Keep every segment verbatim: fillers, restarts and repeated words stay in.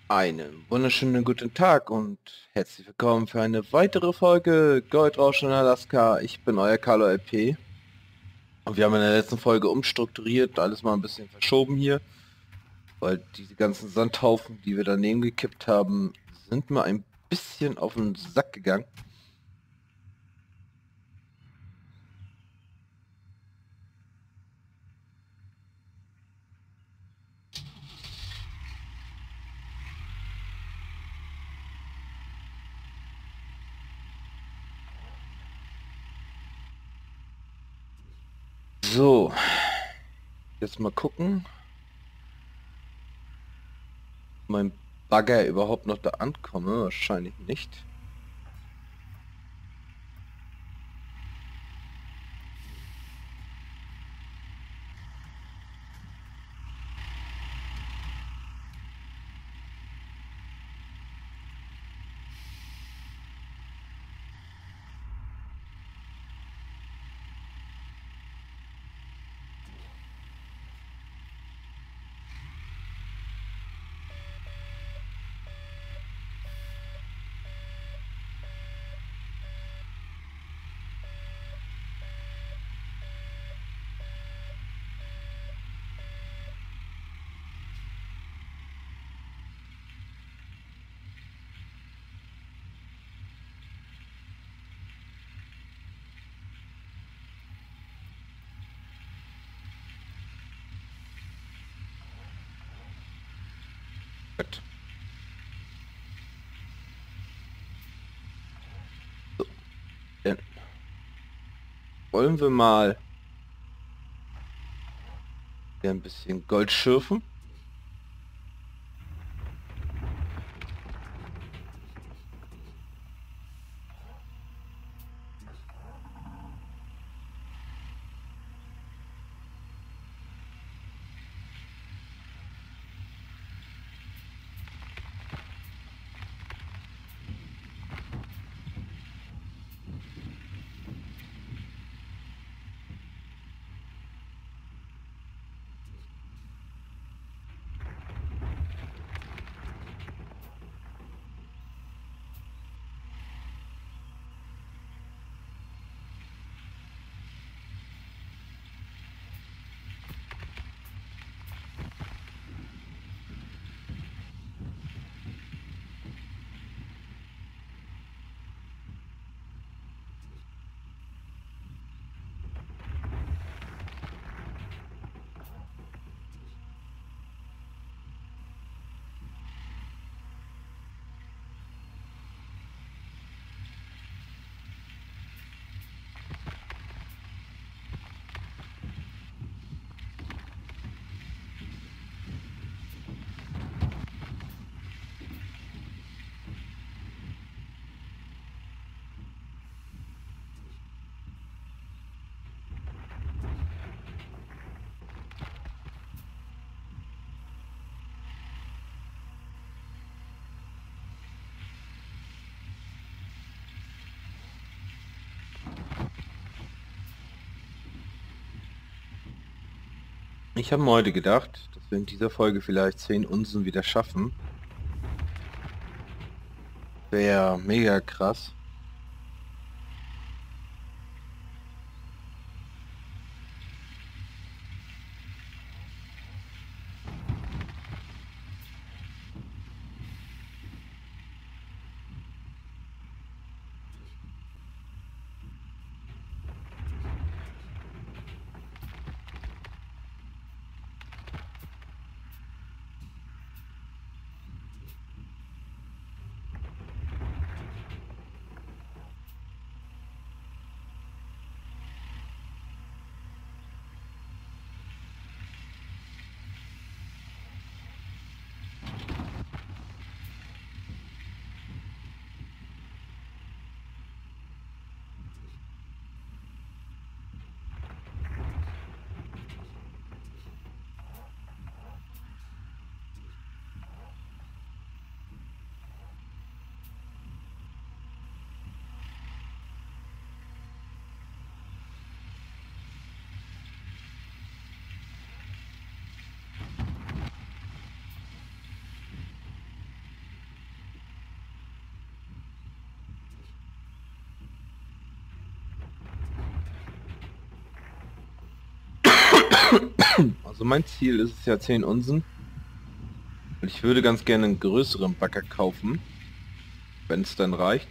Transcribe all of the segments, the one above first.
Einen wunderschönen guten Tag und herzlich willkommen für eine weitere Folge Goldrausch in Alaska. Ich bin euer Carlo L P und wir haben in der letzten Folge umstrukturiert, alles mal ein bisschen verschoben hier, weil diese ganzen Sandhaufen, die wir daneben gekippt haben, sind mir ein bisschen auf den Sack gegangen. So, jetzt mal gucken, ob mein Bagger überhaupt noch da ankomme. Wahrscheinlich nicht. Gut. So, dann wollen wir mal hier ein bisschen Gold schürfen. Ich habe mir heute gedacht, dass wir in dieser Folge vielleicht zehn Unsen wieder schaffen. Wäre mega krass. Also mein Ziel ist es ja zehn Unsen. Und ich würde ganz gerne einen größeren Bagger kaufen, wenn es dann reicht.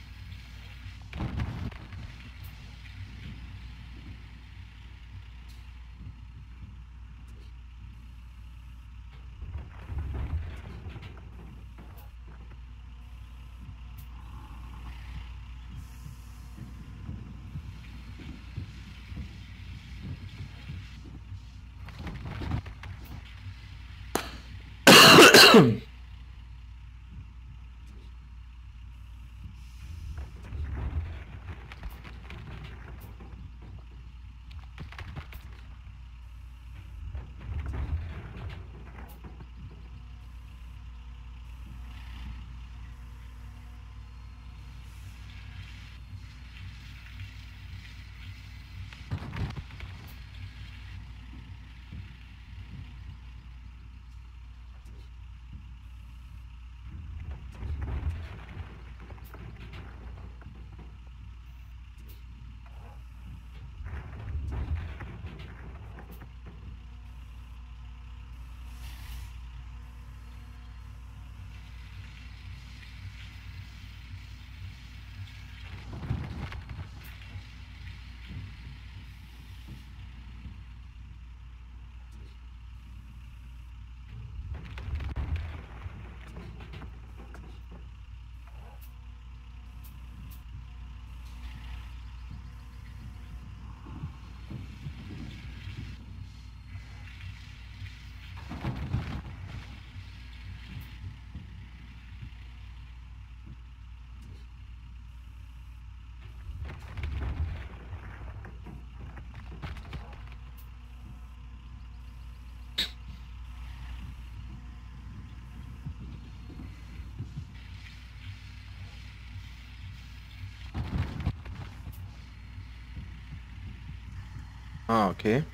Ah, okay.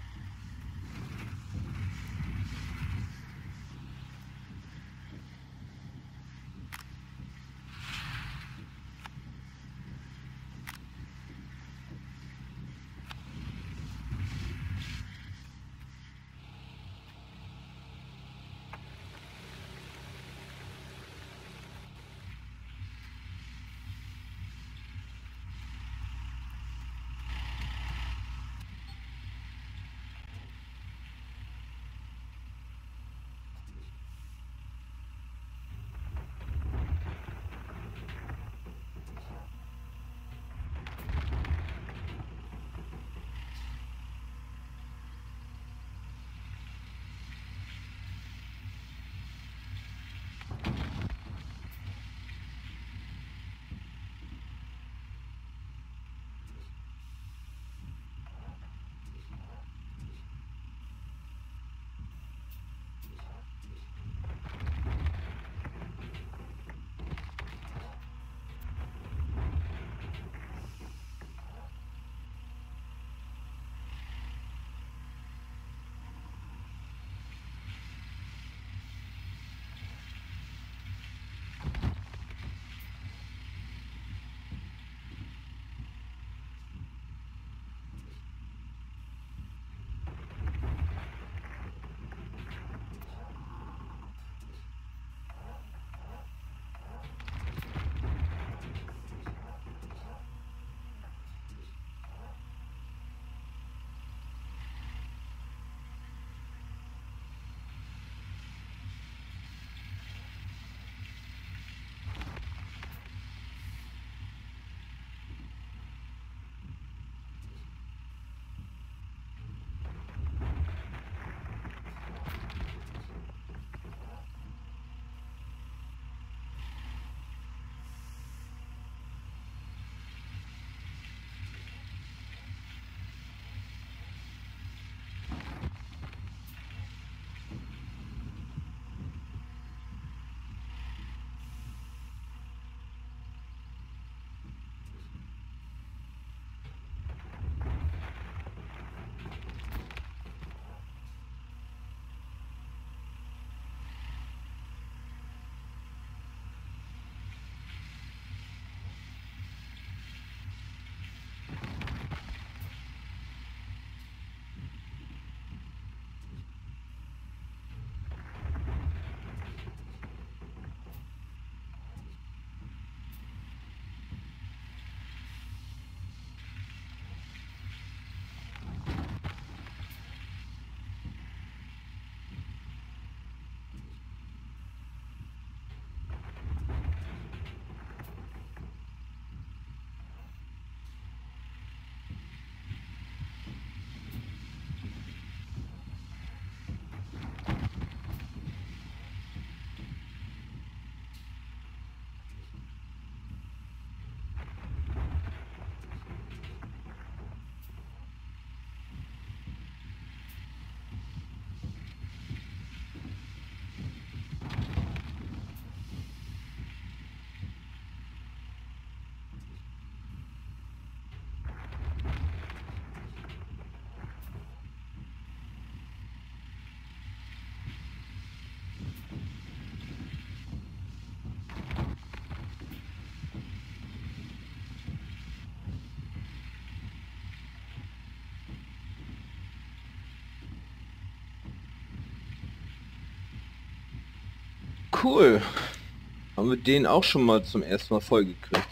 cool. Haben wir den auch schon mal zum ersten Mal voll gekriegt.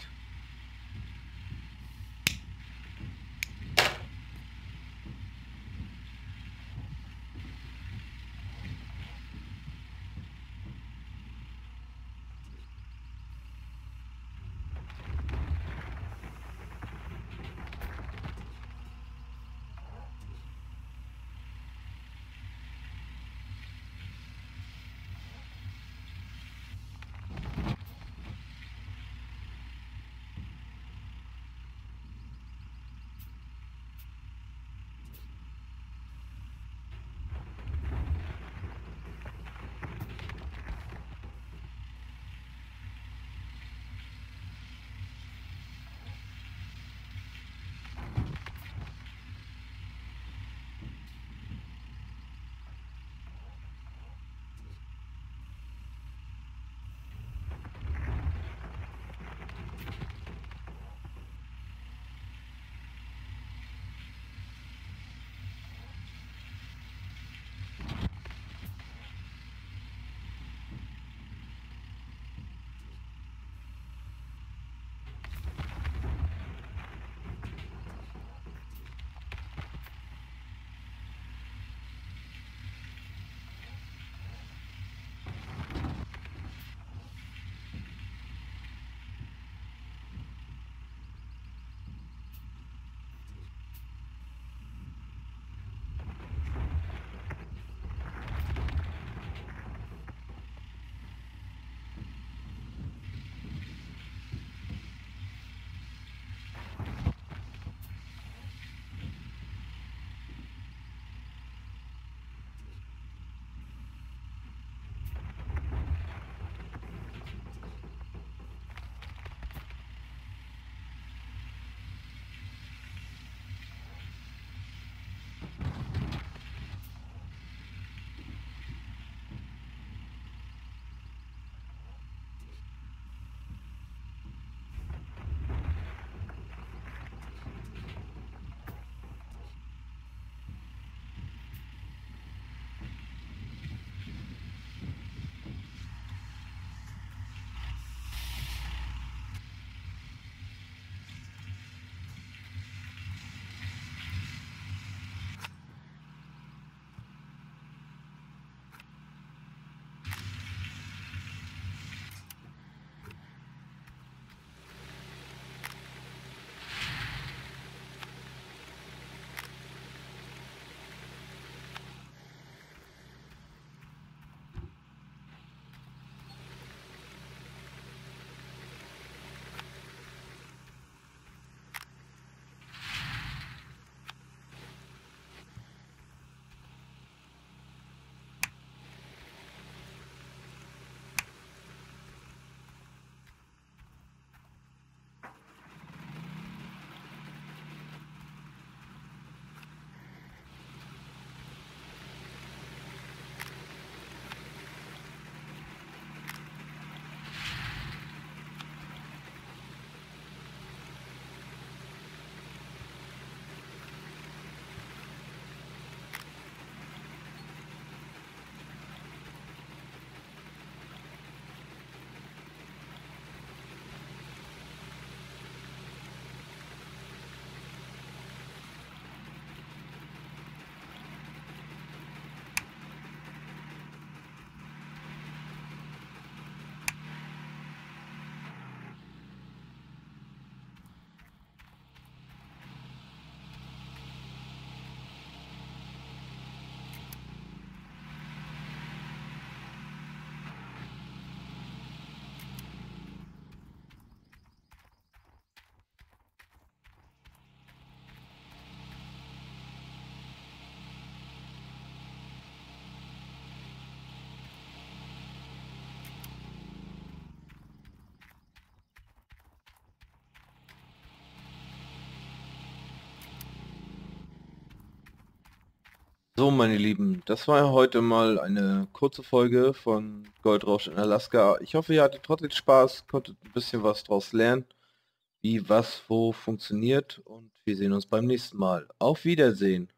So, meine Lieben, das war heute mal eine kurze Folge von Goldrausch in Alaska. Ich hoffe, ihr hattet trotzdem Spaß, konntet ein bisschen was draus lernen, wie was wo funktioniert, und wir sehen uns beim nächsten Mal. Auf Wiedersehen.